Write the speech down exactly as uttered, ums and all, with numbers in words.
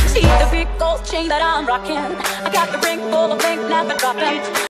See the big gold chain that I'm rocking. I got the ring full of ink, never dropping.